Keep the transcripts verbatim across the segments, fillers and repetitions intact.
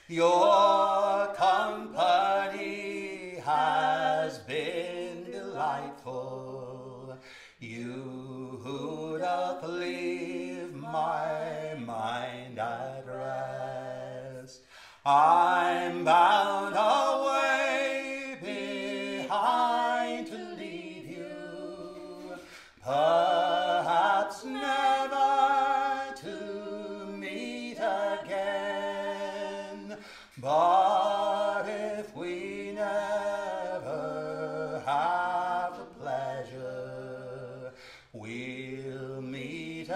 Your company has been delightful. You who doth leave my mind at rest. I'm bound away behind to leave you, perhaps never to meet again. But if we never have the pleasure, we'll meet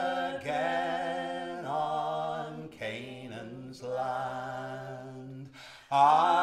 again on Canaan's land. I